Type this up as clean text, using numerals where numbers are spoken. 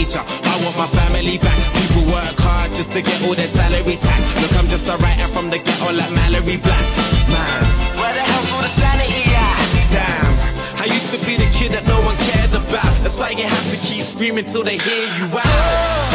teacher. I want my family back. People work hard just to get all their salary tax. Look, I'm just a writer from the ghetto like Mallory Black. Man, where the hell's all the sanity at? Damn, I used to be the kid that no one cared about. That's why you have to keep screaming till they hear you out.